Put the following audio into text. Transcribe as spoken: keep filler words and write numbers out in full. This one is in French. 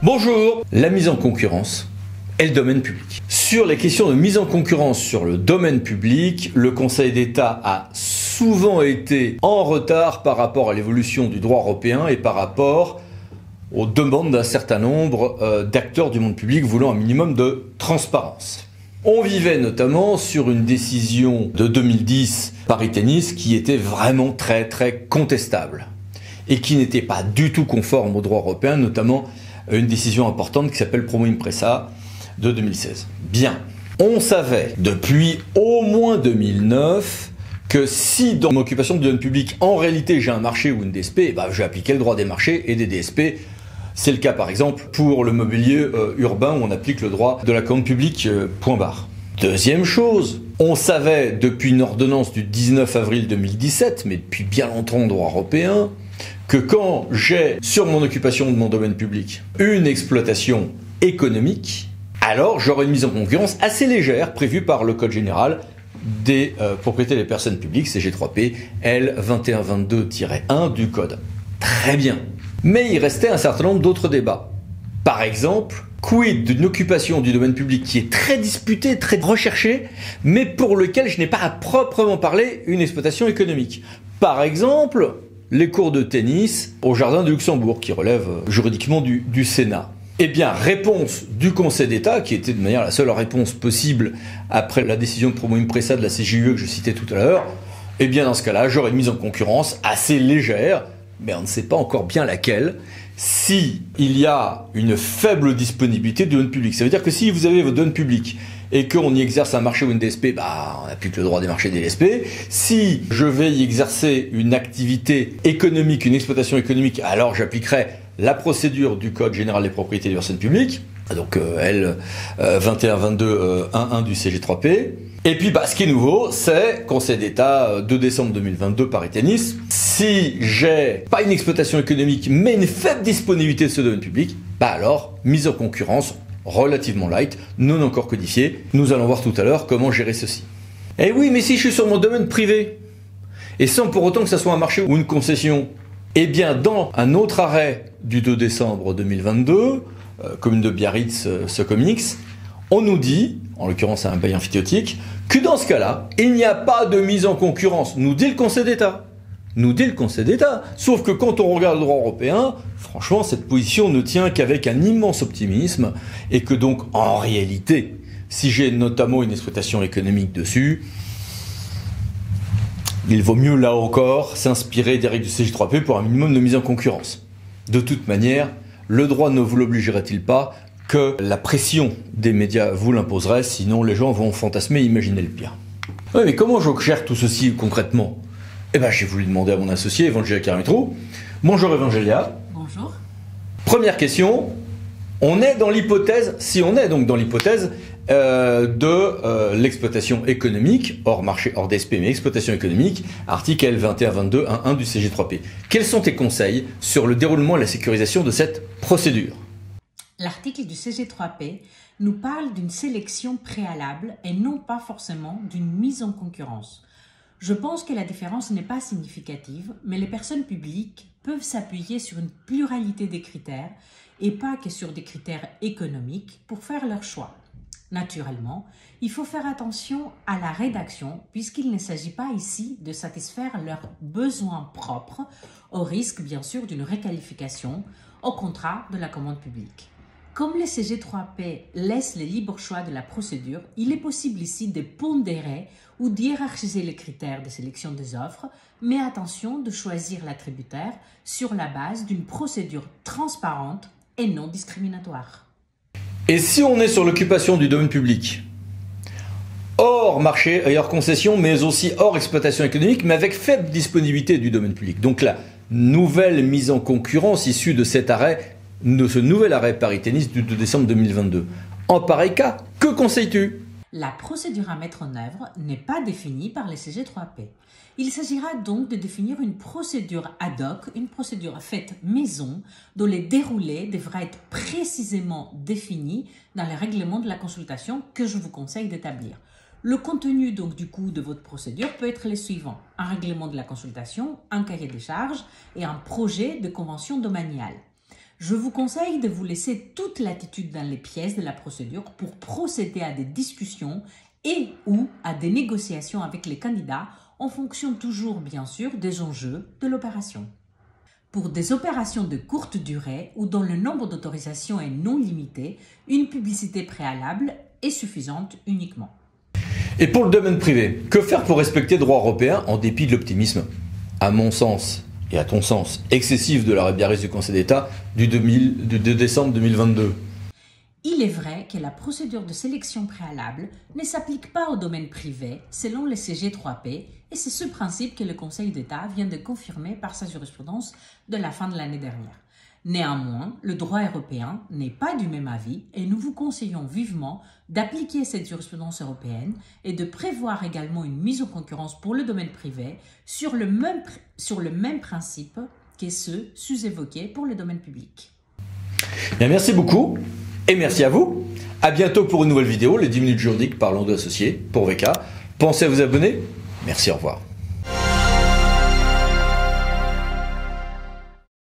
Bonjour. La mise en concurrence et le domaine public. Sur les questions de mise en concurrence sur le domaine public, le Conseil d'État a souvent été en retard par rapport à l'évolution du droit européen et par rapport aux demandes d'un certain nombre euh, d'acteurs du monde public voulant un minimum de transparence. On vivait notamment sur une décision de deux mille dix Paris Tennis qui était vraiment très très contestable et qui n'était pas du tout conforme au droit européen, notamment une décision importante qui s'appelle Promo Impresa de deux mille seize. Bien, on savait depuis au moins deux mille neuf que si dans mon occupation du domaine public, en réalité j'ai un marché ou une D S P, bah, je vais appliquer le droit des marchés et des D S P. C'est le cas par exemple pour le mobilier euh, urbain où on applique le droit de la commande publique, euh, point barre. Deuxième chose, on savait depuis une ordonnance du dix-neuf avril deux mille dix-sept, mais depuis bien longtemps au droit européen, que quand j'ai sur mon occupation de mon domaine public une exploitation économique, alors j'aurai une mise en concurrence assez légère prévue par le Code général des euh, propriétés des personnes publiques, C G trois P, L vingt et un vingt-deux tiret un du Code. Très bien. Mais il restait un certain nombre d'autres débats. Par exemple, quid d'une occupation du domaine public qui est très disputée, très recherchée, mais pour lequel je n'ai pas à proprement parler une exploitation économique. Par exemple, les cours de tennis au Jardin de Luxembourg, qui relèvent juridiquement du, du Sénat. Eh bien, réponse du Conseil d'État, qui était de manière la seule réponse possible après la décision de Promo Impresa de la C J U E que je citais tout à l'heure, eh bien dans ce cas-là, j'aurais une mise en concurrence assez légère, mais on ne sait pas encore bien laquelle, si il y a une faible disponibilité du domaine public. Ça veut dire que si vous avez votre domaine public et qu'on y exerce un marché ou une D S P, bah, on applique le droit des marchés des D S P. Si je vais y exercer une activité économique, une exploitation économique, alors j'appliquerai la procédure du Code général des propriétés des personnes publiques, donc euh, L vingt et un vingt-deux un un du C G trois P. Et puis, bah, ce qui est nouveau, c'est Conseil d'État deux décembre deux mille vingt-deux Paris Tennis. Si j'ai pas une exploitation économique, mais une faible disponibilité de ce domaine public, bah alors, mise en concurrence relativement light, non encore codifiée. Nous allons voir tout à l'heure comment gérer ceci. Eh oui, mais si je suis sur mon domaine privé, et sans pour autant que ce soit un marché ou une concession, eh bien, dans un autre arrêt du deux décembre deux mille vingt-deux, euh, commune de Biarritz, euh, Socomix, on nous dit, en l'occurrence un bail amphithéotique, que dans ce cas-là, il n'y a pas de mise en concurrence, nous dit le Conseil d'État. Nous dit le Conseil d'État. Sauf que quand on regarde le droit européen, franchement, cette position ne tient qu'avec un immense optimisme, et que donc, en réalité, si j'ai notamment une exploitation économique dessus, il vaut mieux, là encore, s'inspirer des règles du C G trois P pour un minimum de mise en concurrence. De toute manière, le droit ne vous l'obligerait-il pas que la pression des médias vous l'imposerait, sinon les gens vont fantasmer et imaginer le pire. Oui, mais comment je gère tout ceci concrètement? Eh bien, j'ai voulu demander à mon associé, Evangelia Caramitro. Bonjour Evangelia. Bonjour. Première question, on est dans l'hypothèse, si on est donc dans l'hypothèse euh, de euh, l'exploitation économique, hors marché, hors D S P, mais exploitation économique, article L vingt et un vingt-deux un un du C G trois P. Quels sont tes conseils sur le déroulement et la sécurisation de cette procédure? L'article du C G trois P nous parle d'une sélection préalable et non pas forcément d'une mise en concurrence. Je pense que la différence n'est pas significative, mais les personnes publiques peuvent s'appuyer sur une pluralité des critères et pas que sur des critères économiques pour faire leur choix. Naturellement, il faut faire attention à la rédaction puisqu'il ne s'agit pas ici de satisfaire leurs besoins propres, au risque bien sûr d'une requalification au contrat de la commande publique. Comme le C G trois P laisse le libre choix de la procédure, il est possible ici de pondérer ou d'hiérarchiser les critères de sélection des offres, mais attention de choisir l'attributaire sur la base d'une procédure transparente et non discriminatoire. Et si on est sur l'occupation du domaine public, hors marché et hors concession, mais aussi hors exploitation économique, mais avec faible disponibilité du domaine public, donc la nouvelle mise en concurrence issue de cet arrêt, de ce nouvel arrêt Paris Tennis du deux décembre deux mille vingt-deux. En pareil cas, que conseilles-tu? La procédure à mettre en œuvre n'est pas définie par les C G trois P. Il s'agira donc de définir une procédure ad hoc, une procédure faite maison, dont les déroulés devraient être précisément définis dans les règlements de la consultation que je vous conseille d'établir. Le contenu donc du coup de votre procédure peut être les suivants: un règlement de la consultation, un cahier des charges et un projet de convention domaniale. Je vous conseille de vous laisser toute latitude dans les pièces de la procédure pour procéder à des discussions et ou à des négociations avec les candidats en fonction toujours bien sûr des enjeux de l'opération. Pour des opérations de courte durée ou dont le nombre d'autorisations est non limité, une publicité préalable est suffisante uniquement. Et pour le domaine privé, que faire pour respecter le droit européen en dépit de l'optimisme, à mon sens et à ton sens, excessif de l'arrêt Biarritz du Conseil d'État du deux décembre deux mille vingt-deux? Il est vrai que la procédure de sélection préalable ne s'applique pas au domaine privé selon le C G trois P et c'est ce principe que le Conseil d'État vient de confirmer par sa jurisprudence de la fin de l'année dernière. Néanmoins, le droit européen n'est pas du même avis et nous vous conseillons vivement d'appliquer cette jurisprudence européenne et de prévoir également une mise en concurrence pour le domaine privé sur le même, sur le même principe que ceux sous-évoqués pour le domaine public. Bien, merci beaucoup et merci à vous. À bientôt pour une nouvelle vidéo, les dix minutes juridiques par Lando Associés pour V K. Pensez à vous abonner. Merci, au revoir.